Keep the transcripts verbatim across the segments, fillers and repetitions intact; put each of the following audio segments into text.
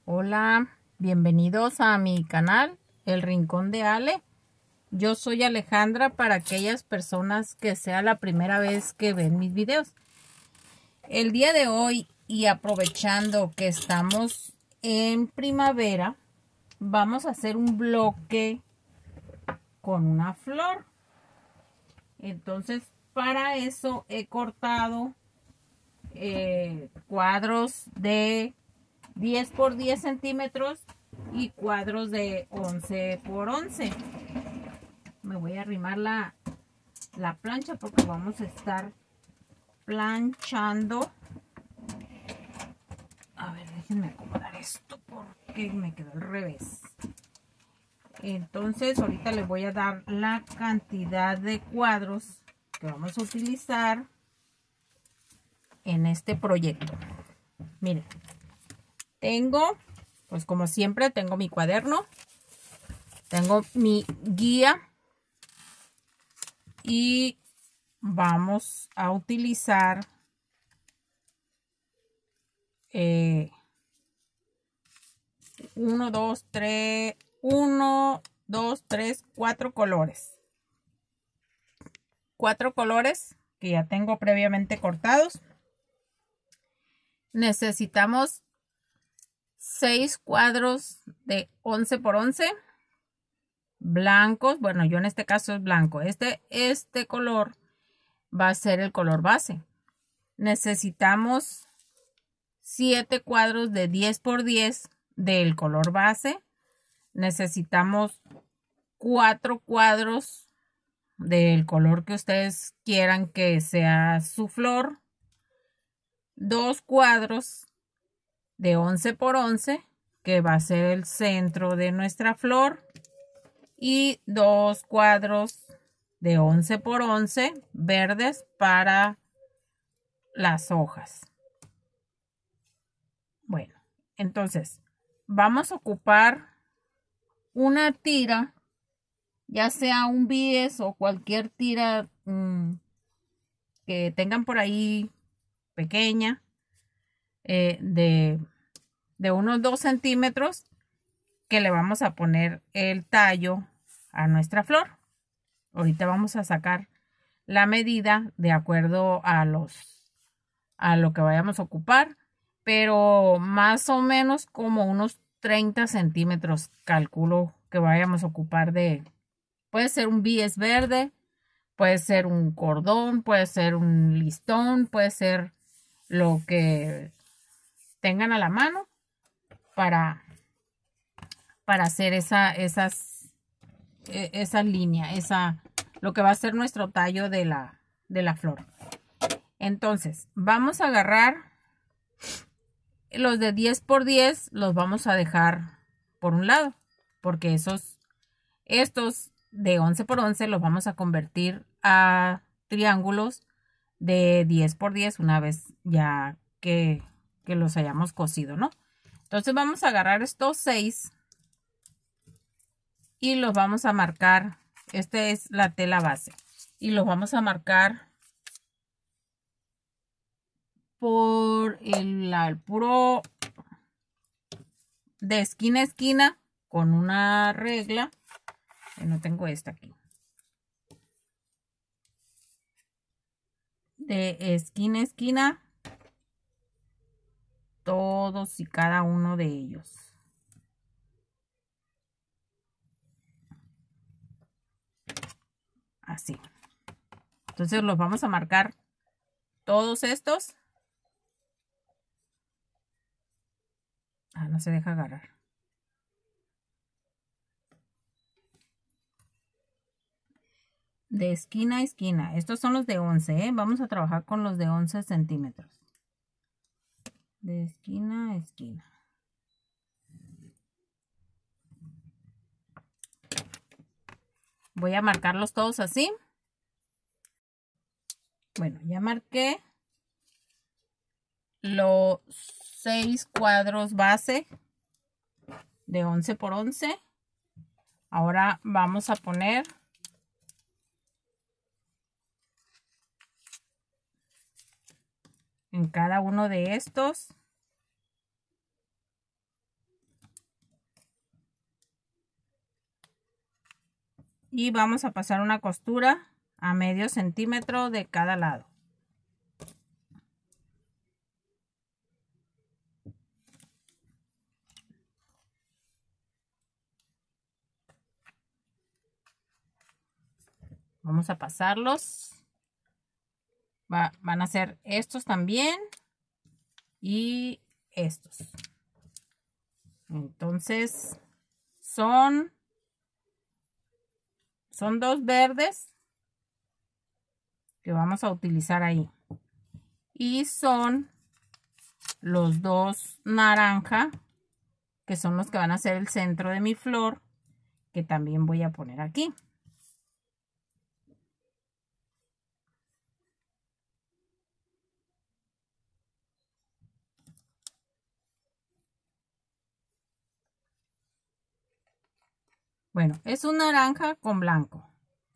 Hola, bienvenidos a mi canal, El Rincón de Ale. Yo soy Alejandra para aquellas personas que sea la primera vez que ven mis videos. El día de hoy, y aprovechando que estamos en primavera, vamos a hacer un bloque con una flor. Entonces, para eso he cortado eh, cuadros de diez por diez centímetros y cuadros de once por once. Me voy a arrimar la, la plancha porque vamos a estar planchando. A ver, déjenme acomodar esto porque me quedó al revés. Entonces ahorita les voy a dar la cantidad de cuadros que vamos a utilizar en este proyecto. Miren, tengo, pues como siempre, tengo mi cuaderno, tengo mi guía y vamos a utilizar eh, uno, dos, tres, uno, dos, tres, cuatro colores. Cuatro colores que ya tengo previamente cortados. Necesitamos seis cuadros de once por once blancos. Bueno, yo en este caso es blanco. Este, este color va a ser el color base. Necesitamos siete cuadros de diez por diez del color base. Necesitamos cuatro cuadros del color que ustedes quieran que sea su flor. Dos cuadros de once por once, que va a ser el centro de nuestra flor. Y dos cuadros de once por once verdes para las hojas. Bueno, entonces vamos a ocupar una tira, ya sea un bies o cualquier tira mmm, que tengan por ahí pequeña, eh, de, de unos dos centímetros, que le vamos a poner el tallo a nuestra flor. Ahorita vamos a sacar la medida de acuerdo a los a lo que vayamos a ocupar, pero más o menos como unos treinta centímetros calculo que vayamos a ocupar de, puede ser un bies verde, puede ser un cordón, puede ser un listón, puede ser lo que tengan a la mano para, para hacer esa, esas, esa línea, esa, lo que va a ser nuestro tallo de la, de la flor. Entonces, vamos a agarrar los de diez por diez, los vamos a dejar por un lado, porque esos, estos de once por once los vamos a convertir a triángulos de diez por diez una vez ya que, que los hayamos cosido, ¿no? Entonces vamos a agarrar estos seis y los vamos a marcar. Esta es la tela base y los vamos a marcar por el, el puro de esquina a esquina con una regla. No tengo esta aquí. De esquina a esquina todos y cada uno de ellos. Así. Entonces los vamos a marcar todos estos. Ah, no se deja agarrar. De esquina a esquina. Estos son los de once, ¿eh? Vamos a trabajar con los de once centímetros. De esquina a esquina. Voy a marcarlos todos así. Bueno, ya marqué los seis cuadros base de once por once. Ahora vamos a poner en cada uno de estos y vamos a pasar una costura a medio centímetro de cada lado. Vamos a pasarlos. Va, van a ser estos también y estos. Entonces son, son dos verdes que vamos a utilizar ahí. Y son los dos naranja, que son los que van a ser el centro de mi flor, que también voy a poner aquí. Bueno, es un naranja con blanco.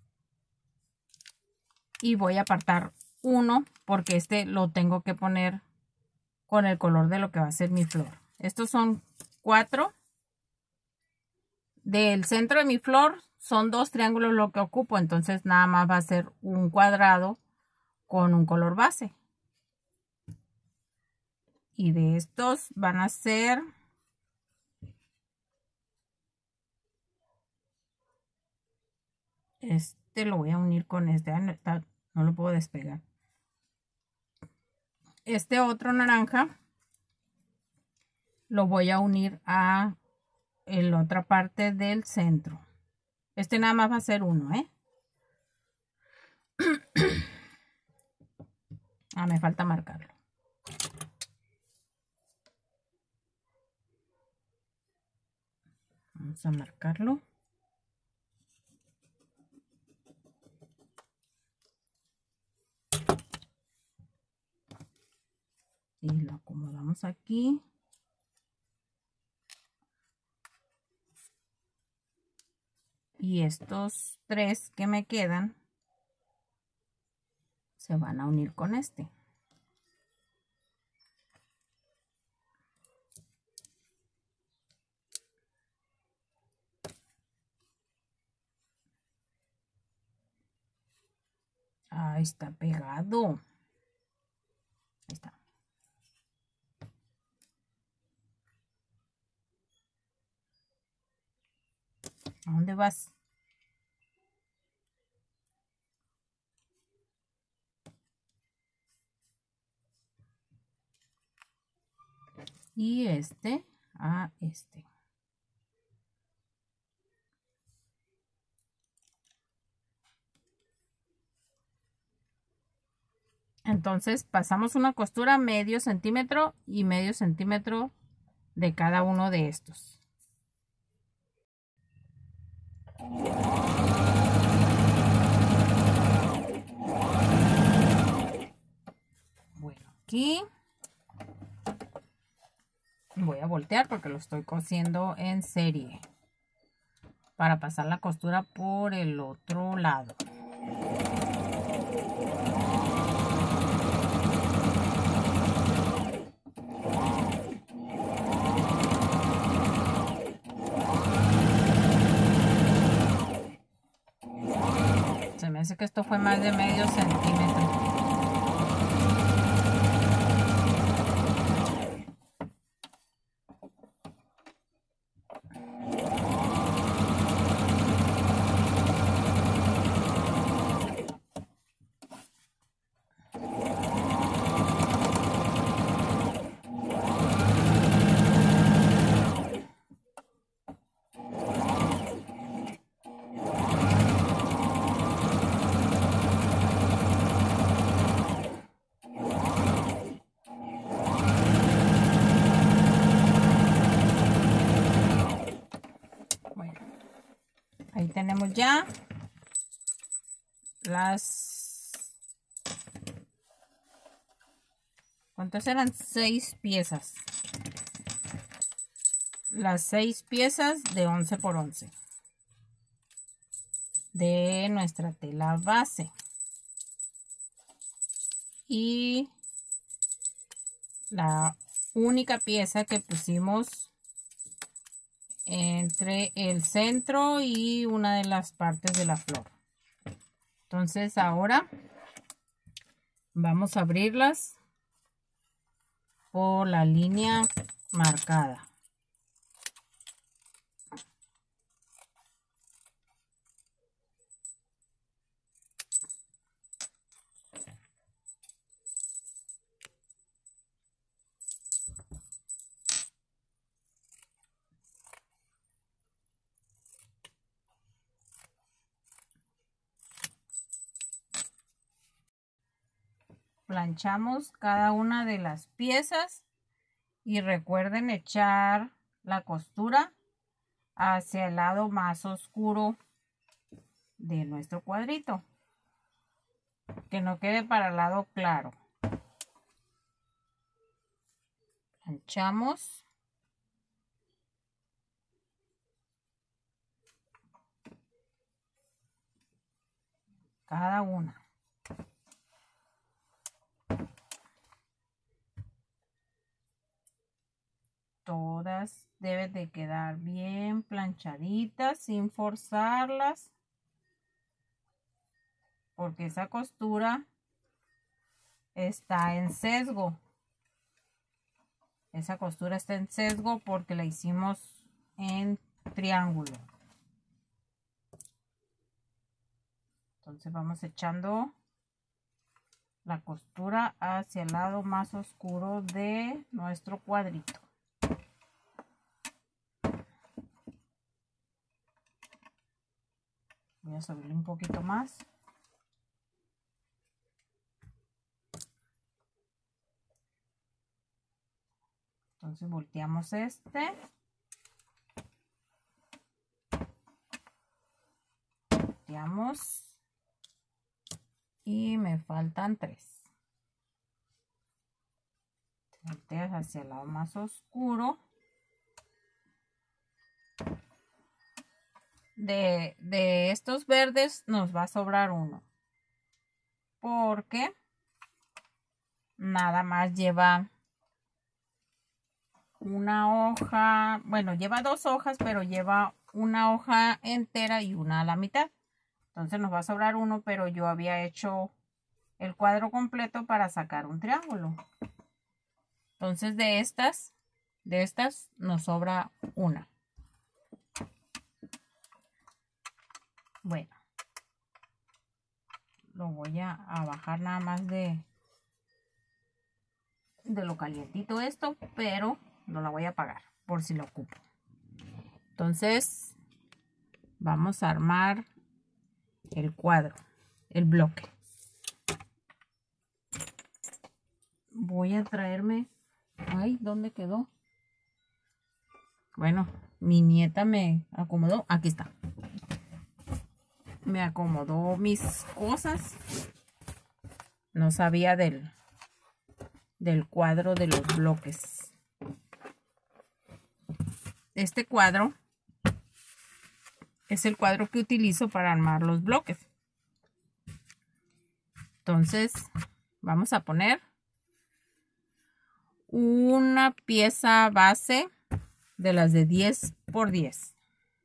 Y voy a apartar uno porque este lo tengo que poner con el color de lo que va a ser mi flor. Estos son cuatro. Del centro de mi flor son dos triángulos lo que ocupo, entonces nada más va a ser un cuadrado con un color base. Y de estos van a ser este, lo voy a unir con este. Ah, no, está, no lo puedo despegar. Este otro naranja lo voy a unir a la otra parte del centro. Este nada más va a ser uno, ¿eh? Ah, me falta marcarlo. Vamos a marcarlo. Y lo acomodamos aquí. Y estos tres que me quedan se van a unir con este. Ahí está pegado. Ahí está. ¿A dónde vas? Y este a este. Entonces pasamos una costura medio centímetro y medio centímetro de cada uno de estos. Bueno, aquí voy a voltear porque lo estoy cosiendo en serie para pasar la costura por el otro lado. Se me hace que esto fue más de medio centímetro. Ahí tenemos ya las, ¿cuántas eran? Seis piezas. Las seis piezas de once por once de nuestra tela base. Y la única pieza que pusimos entre el centro y una de las partes de la flor. Entonces ahora vamos a abrirlas por la línea marcada. Planchamos cada una de las piezas y recuerden echar la costura hacia el lado más oscuro de nuestro cuadrito, que no quede para el lado claro. Planchamos. Cada una. Todas deben de quedar bien planchaditas sin forzarlas, porque esa costura está en sesgo. Esa costura está en sesgo porque la hicimos en triángulo. Entonces vamos echando la costura hacia el lado más oscuro de nuestro cuadrito. Voy a subirle un poquito más. Entonces volteamos este. Volteamos. Y me faltan tres. Volteas hacia el lado más oscuro. De, de estos verdes nos va a sobrar uno. Porque nada más lleva una hoja. Bueno, lleva dos hojas, pero lleva una hoja entera y una a la mitad. Entonces nos va a sobrar uno, pero yo había hecho el cuadro completo para sacar un triángulo. Entonces de estas, de estas nos sobra una. Bueno, lo voy a, a bajar nada más de, de lo calientito esto, pero no la voy a apagar por si lo ocupo. Entonces vamos a armar el cuadro, el bloque. Voy a traerme, ay, ¿dónde quedó? Bueno, mi nieta me acomodó, aquí está. Me acomodó mis cosas. No sabía del, del cuadro de los bloques. Este cuadro es el cuadro que utilizo para armar los bloques. Entonces vamos a poner una pieza base de las de diez por diez.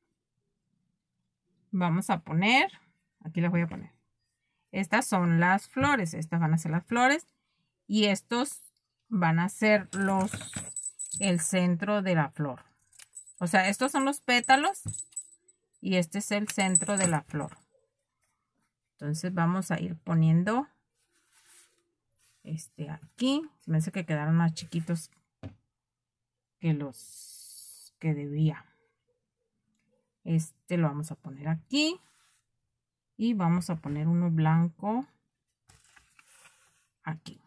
Vamos a poner, aquí las voy a poner. Estas son las flores, estas van a ser las flores y estos van a ser los, el centro de la flor. O sea, estos son los pétalos y este es el centro de la flor. Entonces vamos a ir poniendo este aquí. Se me hace que quedaron más chiquitos que los que debía. Este lo vamos a poner aquí. Y vamos a poner uno blanco aquí.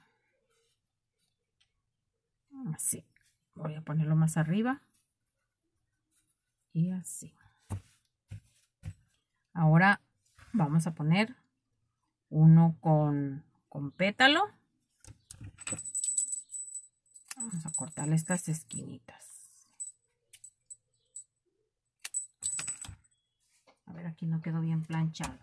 Así. Voy a ponerlo más arriba. Y así. Ahora vamos a poner uno con, con pétalo. Vamos a cortarle estas esquinitas. A ver, aquí no quedó bien planchado.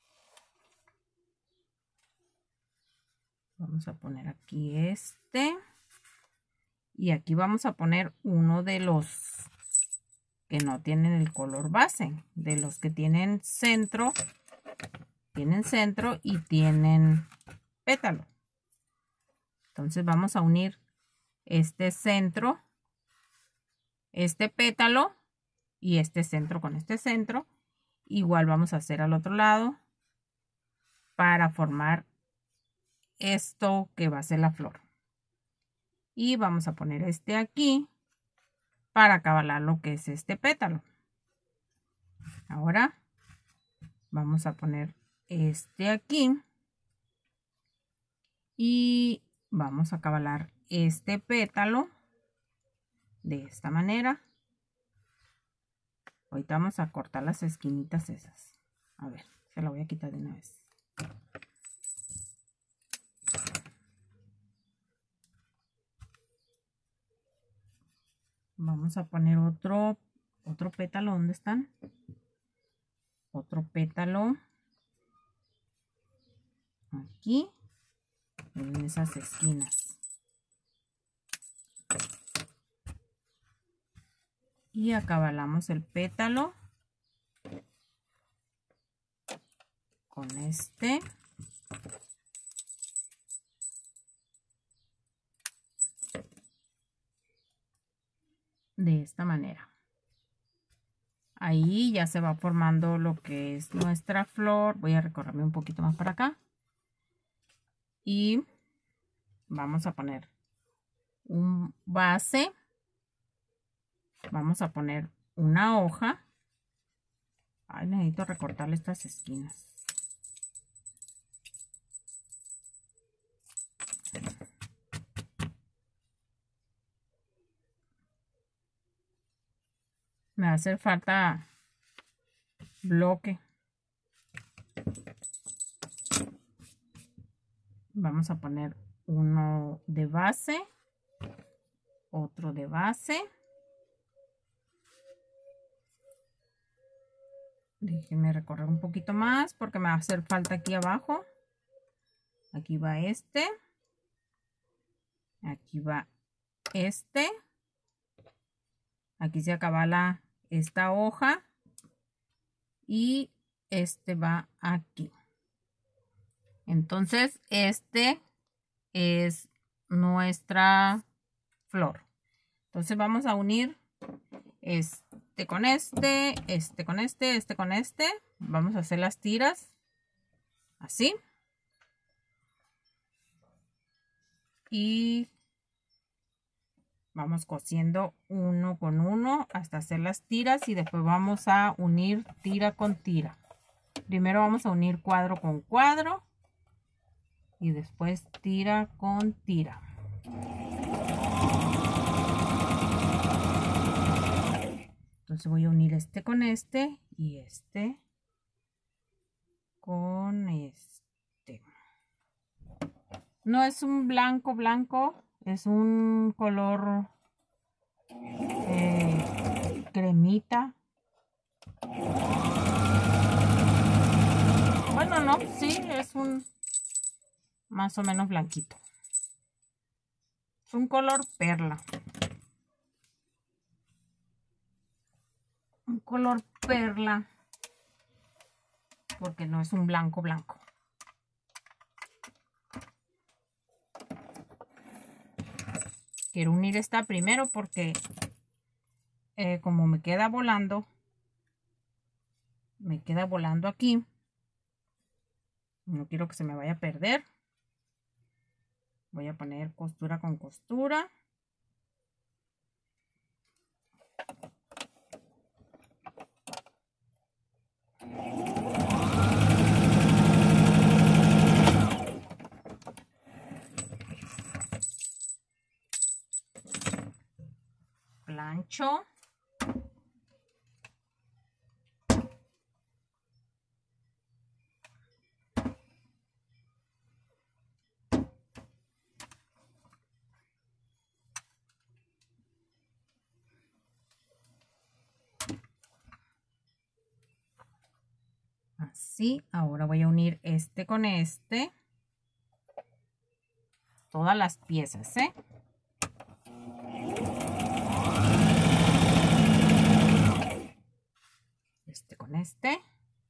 Vamos a poner aquí este. Y aquí vamos a poner uno de los que no tienen el color base. De los que tienen centro, tienen centro y tienen pétalo. Entonces vamos a unir este centro, este pétalo y este centro con este centro. Igual vamos a hacer al otro lado para formar esto que va a ser la flor. Y vamos a poner este aquí para acabalar lo que es este pétalo. Ahora vamos a poner este aquí y vamos a acabalar este pétalo de esta manera. Ahorita vamos a cortar las esquinitas esas. A ver, se la voy a quitar de una vez. Vamos a poner otro, otro pétalo. ¿Dónde están? Otro pétalo. Aquí. En esas esquinas. Y acabalamos el pétalo con este. De esta manera. Ahí ya se va formando lo que es nuestra flor. Voy a recorrerme un poquito más para acá. Y vamos a poner un base. Vamos a poner una hoja. Ay, necesito recortarle estas esquinas. Me va a hacer falta bloque. Vamos a poner uno de base, otro de base. Déjenme recorrer un poquito más porque me va a hacer falta aquí abajo. Aquí va este. Aquí va este. Aquí se acaba la, esta hoja. Y este va aquí. Entonces, este es nuestra flor. Entonces vamos a unir este con este, este con este, este con este. Vamos a hacer las tiras así. Y vamos cosiendo uno con uno hasta hacer las tiras y después vamos a unir tira con tira. Primero vamos a unir cuadro con cuadro y después tira con tira. Entonces voy a unir este con este y este con este. No es un blanco blanco, es un color eh, cremita. Bueno, no, sí, es un más o menos blanquito. Es un color perla. Un color perla. Porque no es un blanco blanco. Quiero unir esta primero porque eh, como me queda volando, me queda volando aquí. No quiero que se me vaya a perder. Voy a poner costura con costura. Plancho. Así, ahora voy a unir este con este. Todas las piezas, ¿eh? este.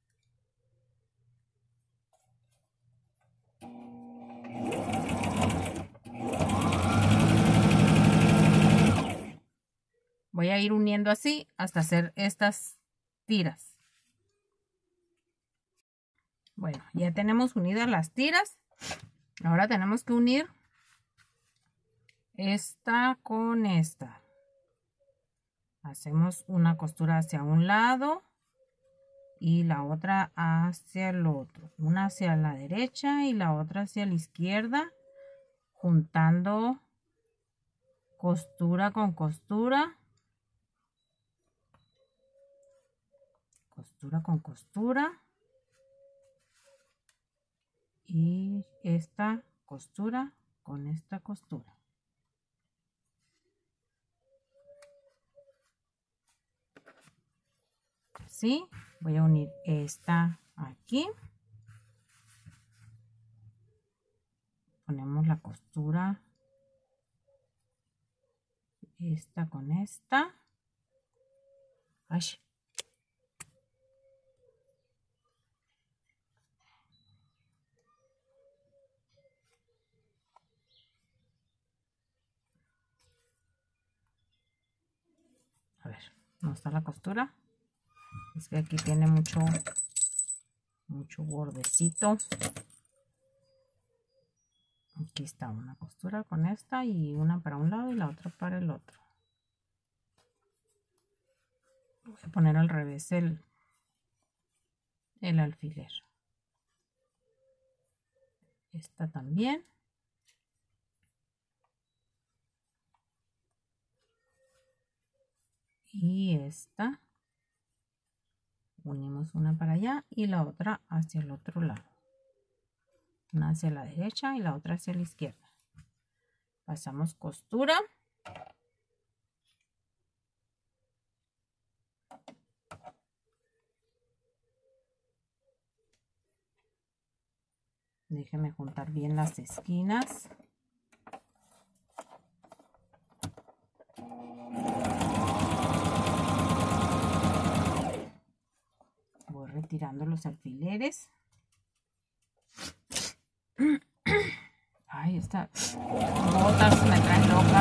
Voy a ir uniendo así hasta hacer estas tiras. Bueno, ya tenemos unidas las tiras. Ahora tenemos que unir esta con esta. Hacemos una costura hacia un lado y la otra hacia el otro. Una hacia la derecha y la otra hacia la izquierda, juntando costura con costura. Costura con costura. Y esta costura con esta costura. Así, voy a unir esta aquí. Ponemos la costura. Esta con esta. Ay. A ver, ¿no está la costura? Es que aquí tiene mucho, mucho bordecito. Aquí está una costura con esta y una para un lado y la otra para el otro. Voy a poner al revés el, el alfiler. Esta también. Y esta. Unimos una para allá y la otra hacia el otro lado. Una hacia la derecha y la otra hacia la izquierda. Pasamos costura. Déjeme juntar bien las esquinas. Voy retirando los alfileres. Ay, estas gotas me traen loca.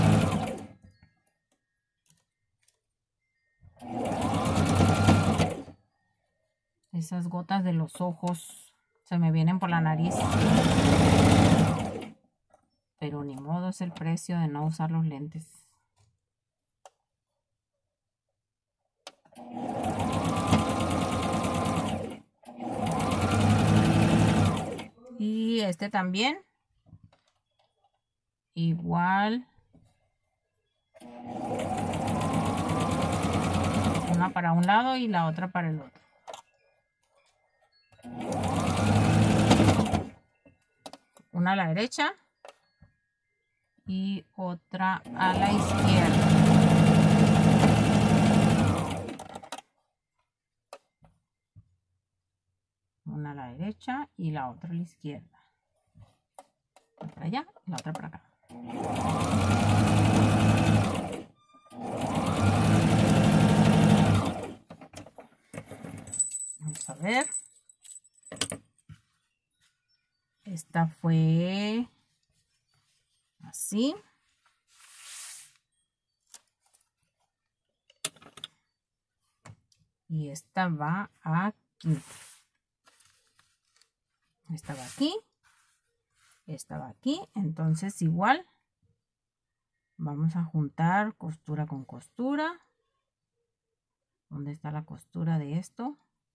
Esas gotas de los ojos se me vienen por la nariz. Pero ni modo, es el precio de no usar los lentes. Y este también. Igual. Una para un lado y la otra para el otro. Una a la derecha y otra a la izquierda. Una a la derecha y la otra a la izquierda. Una para allá y la otra para acá. Vamos a ver. Esta fue así. Y esta va aquí. Esta va aquí. Esta va aquí. Entonces igual vamos a juntar costura con costura. ¿Dónde está la costura de esto?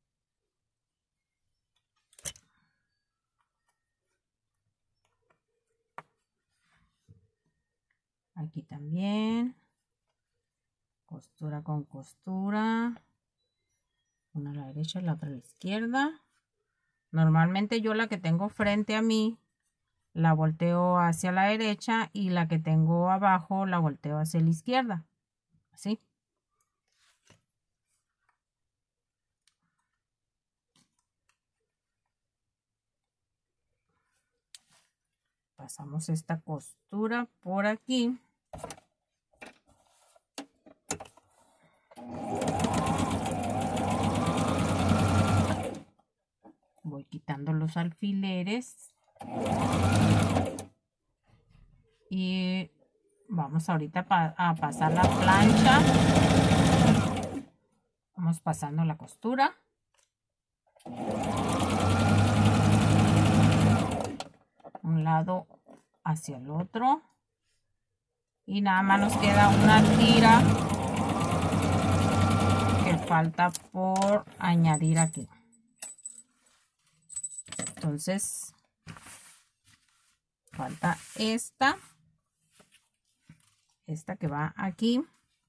Aquí también. Costura con costura. Una a la derecha y la otra a la izquierda. Normalmente yo la que tengo frente a mí la volteo hacia la derecha y la que tengo abajo la volteo hacia la izquierda. Así. Pasamos esta costura por aquí. pasando los alfileres. Y vamos ahorita pa a pasar la plancha. Vamos pasando la costura. Un lado hacia el otro. Y nada más nos queda una tira que falta por añadir aquí. Entonces, falta esta. Esta que va aquí.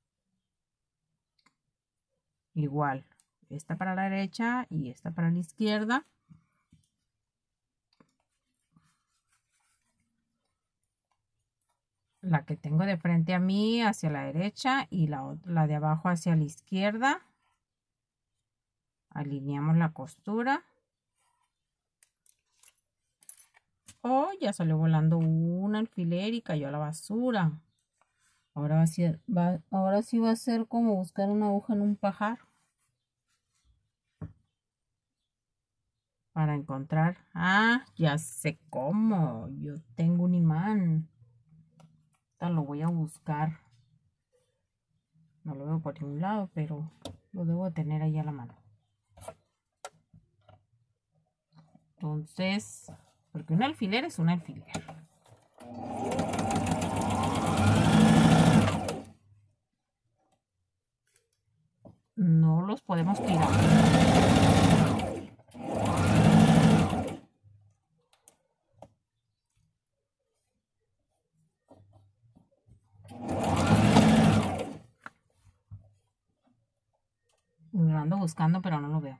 Igual, esta para la derecha y esta para la izquierda. La que tengo de frente a mí hacia la derecha y la, la de abajo hacia la izquierda. Alineamos la costura. Oh, ya salió volando un alfiler y cayó a la basura. Ahora, va a ser, va, ahora sí va a ser como buscar una aguja en un pajar. Para encontrar. Ah, ya sé cómo. Yo tengo un imán. Ahorita lo voy a buscar. No lo veo por ningún lado, pero lo debo tener ahí a la mano. Entonces, porque un alfiler es un alfiler. No los podemos tirar. Lo ando buscando, pero no lo veo.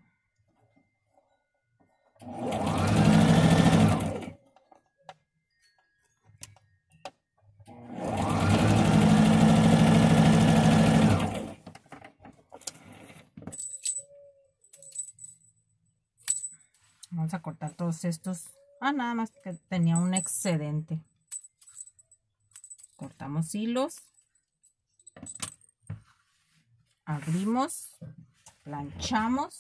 Vamos a cortar todos estos. Ah, nada más que tenía un excedente. Cortamos hilos. Abrimos. Planchamos.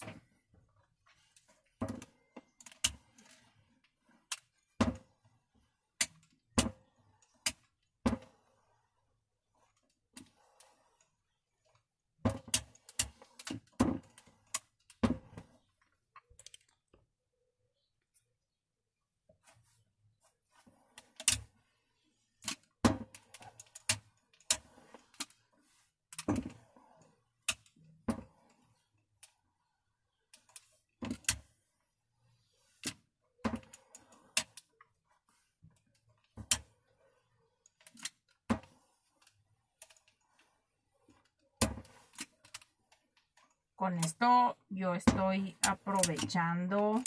Con esto yo estoy aprovechando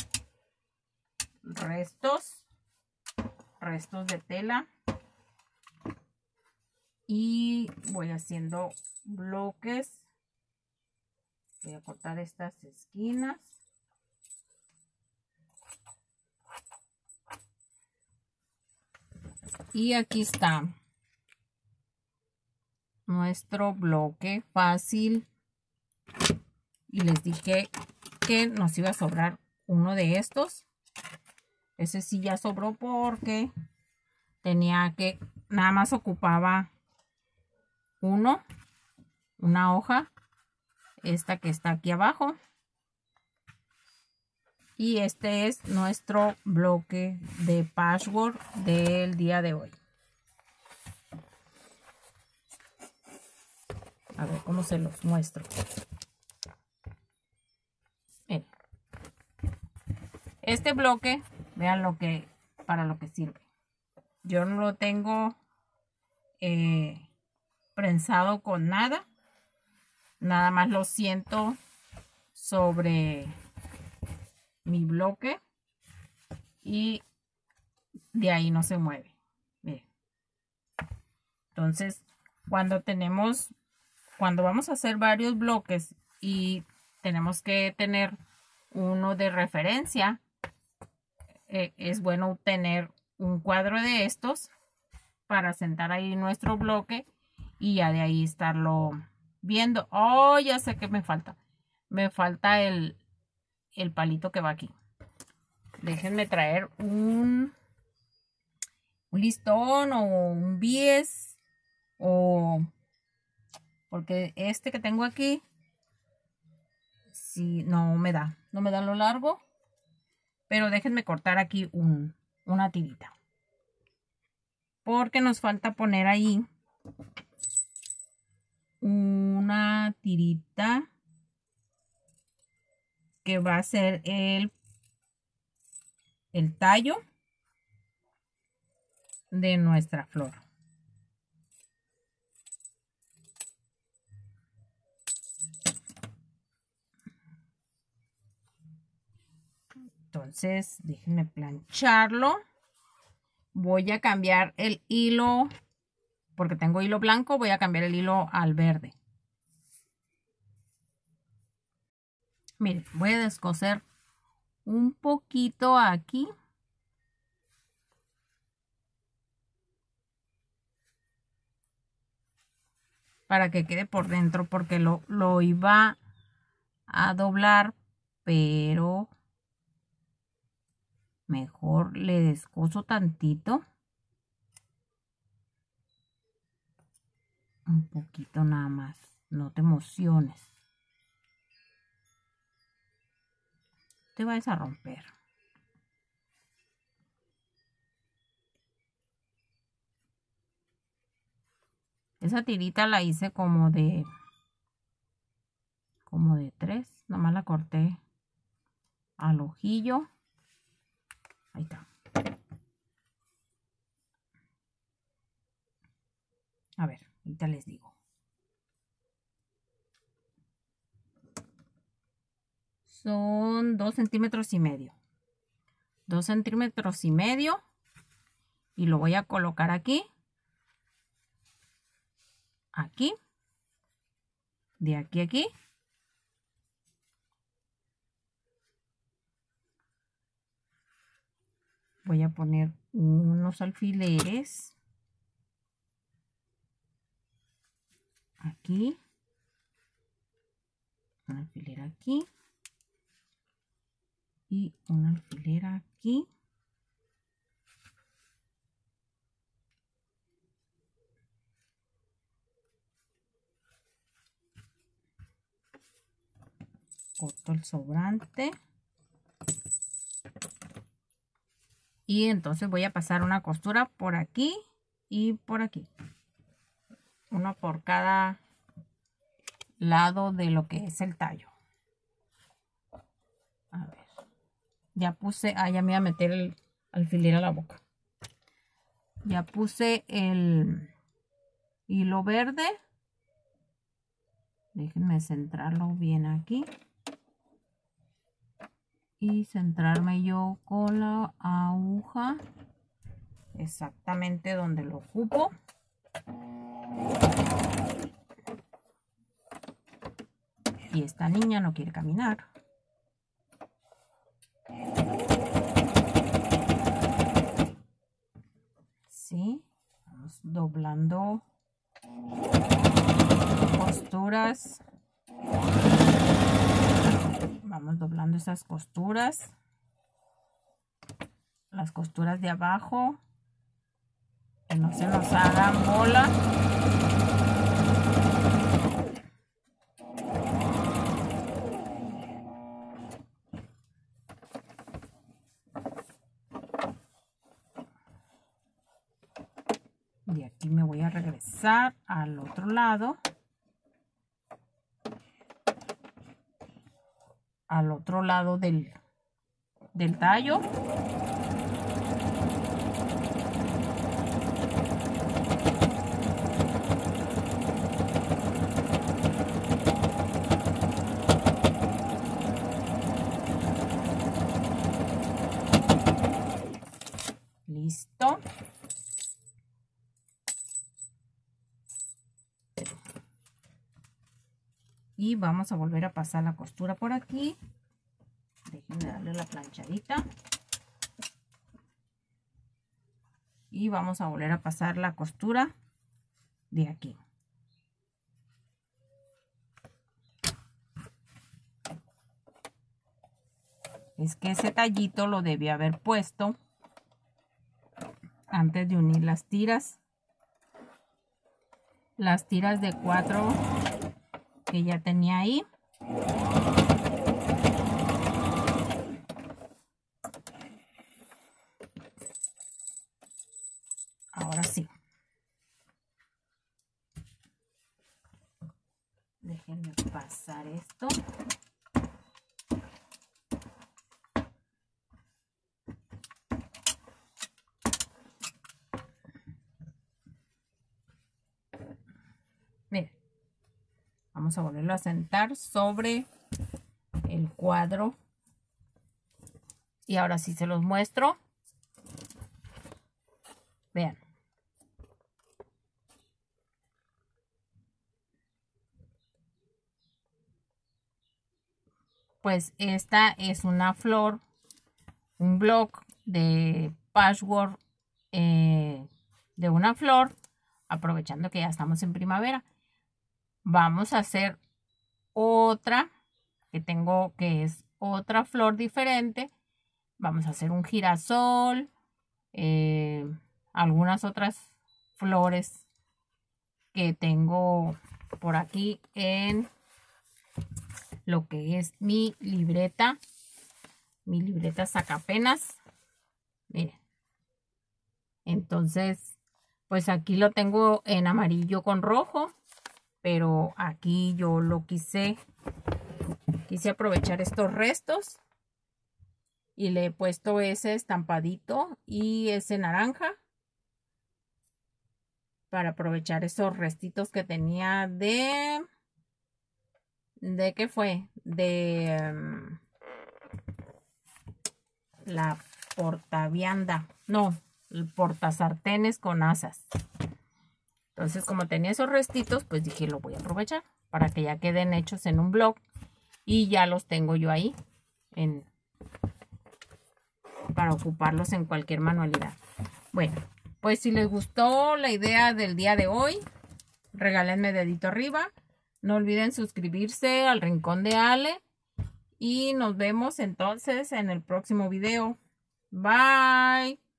restos, restos de tela y voy haciendo bloques. Voy a cortar estas esquinas. Y aquí está nuestro bloque fácil. Y les dije que nos iba a sobrar uno de estos. Ese sí ya sobró porque tenía que, nada más ocupaba uno, una hoja, esta que está aquí abajo. Y este es nuestro bloque de patchwork del día de hoy. A ver cómo se los muestro. Miren. Este bloque, vean lo que, para lo que sirve. Yo no lo tengo eh, prensado con nada. Nada más lo siento sobre mi bloque y de ahí no se mueve. Miren. Entonces, cuando tenemos, cuando vamos a hacer varios bloques y tenemos que tener uno de referencia, eh, es bueno tener un cuadro de estos para sentar ahí nuestro bloque y ya de ahí estarlo viendo. Oh, ya sé que me falta. Me falta el, el palito que va aquí. déjenme traer un, un listón o un bies, o porque este que tengo aquí, sí, no me da, no me da lo largo, pero déjenme cortar aquí un, una tirita, porque nos falta poner ahí una tirita que va a ser el, el tallo de nuestra flor. Entonces, déjenme plancharlo. Voy a cambiar el hilo, porque tengo hilo blanco, voy a cambiar el hilo al verde. Miren, voy a descoser un poquito aquí. Para que quede por dentro, porque lo, lo iba a doblar, pero mejor le descoso tantito. Un poquito nada más, no te emociones. Te vas a romper. Esa tirita la hice como de como de tres, nomás la corté al ojillo. Ahí está. A ver, ahorita les digo. Son dos centímetros y medio. Dos centímetros y medio. Y lo voy a colocar aquí. Aquí. De aquí a aquí. Voy a poner unos alfileres. Aquí. Un alfiler aquí. Y un alfiler aquí. Corto el sobrante. Y entonces voy a pasar una costura por aquí y por aquí. Uno por cada lado de lo que es el tallo. A ver. Ya puse, ah, ya me voy a meter el alfiler a la boca. Ya puse el hilo verde. Déjenme centrarlo bien aquí. Y centrarme yo con la aguja exactamente donde lo ocupo. Y esta niña no quiere caminar. Sí, vamos doblando costuras. Vamos doblando esas costuras. Las costuras de abajo. Que no se nos hagan bola. De aquí me voy a regresar al otro lado. Al otro lado del, del tallo. Listo. Y vamos a volver a pasar la costura por aquí. Déjenme darle la planchadita. Y vamos a volver a pasar la costura de aquí. es que ese tallito lo debí haber puesto antes de unir las tiras. Las tiras de cuatro que ya tenía ahí. Ahora sí. Déjenme pasar esto. Miren, vamos a volverlo a sentar sobre el cuadro. Y ahora sí se los muestro. Vean. Pues esta es una flor, un block de patchwork eh, de una flor, aprovechando que ya estamos en primavera. Vamos a hacer otra que tengo, que es otra flor diferente. Vamos a hacer un girasol, eh, algunas otras flores que tengo por aquí en lo que es mi libreta, mi libreta sacapenas. Miren, entonces pues aquí lo tengo en amarillo con rojo, pero aquí yo lo quise quise aprovechar estos restos y le he puesto ese estampadito y ese naranja para aprovechar esos restitos que tenía de ¿de qué fue? De um, la portavianda, no, el portasartenes con asas. Entonces, como tenía esos restitos, pues dije, lo voy a aprovechar para que ya queden hechos en un blog y ya los tengo yo ahí en, para ocuparlos en cualquier manualidad. Bueno, pues si les gustó la idea del día de hoy, regálenme dedito arriba. No olviden suscribirse al Rincón de Ale. Y nos vemos entonces en el próximo video. Bye.